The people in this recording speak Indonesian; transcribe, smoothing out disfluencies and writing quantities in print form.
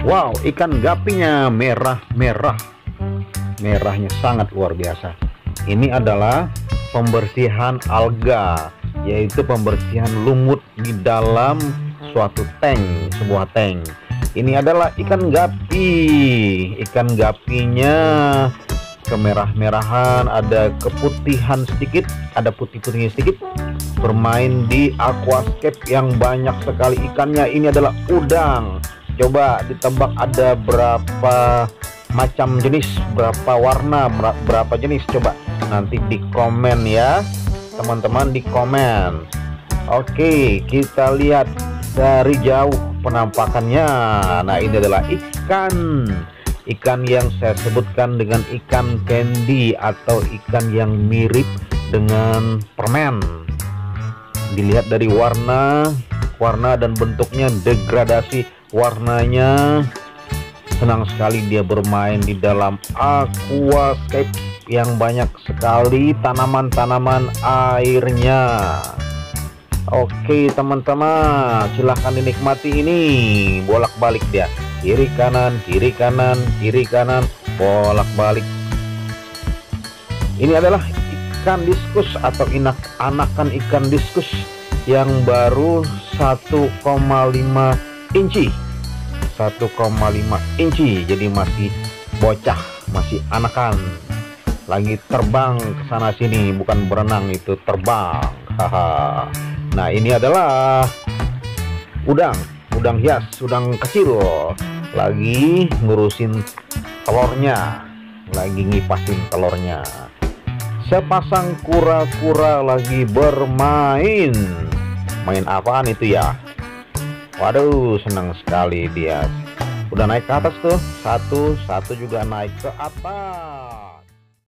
Wow, ikan gapinya merah-merah. Merahnya sangat luar biasa. Ini adalah pembersihan alga, yaitu pembersihan lumut di dalam suatu tank, sebuah tank. Ini adalah ikan gapi. Ikan gapinya kemerah-merahan, ada keputihan sedikit, ada putih-putihnya sedikit. Bermain di aquascape yang banyak sekali ikannya. Ini adalah udang. Coba ditebak ada berapa macam jenis, berapa warna, berapa jenis? Coba nanti di komen ya teman-teman, di komen. Oke, kita lihat dari jauh penampakannya. Nah, ini adalah ikan yang saya sebutkan dengan ikan candy atau ikan yang mirip dengan permen. Dilihat dari warna dan bentuknya, degradasi warnanya. Senang sekali dia bermain di dalam aquascape yang banyak sekali tanaman-tanaman airnya. Oke teman-teman, silahkan dinikmati ini. Bolak-balik dia, kiri kanan, kiri kanan, kiri kanan, bolak-balik. Ini adalah ikan diskus atau anakan ikan diskus yang baru 1,5 inci. 1,5 inci, jadi masih bocah, masih anakan, lagi terbang ke sana sini, bukan berenang, itu terbang. Haha. Nah, ini adalah udang hias, udang kecil, lagi ngurusin telurnya, lagi ngipasin telurnya. Sepasang kura-kura lagi bermain. Main apaan itu ya? Waduh, senang sekali dia. Udah naik ke atas tuh, satu juga naik ke atas.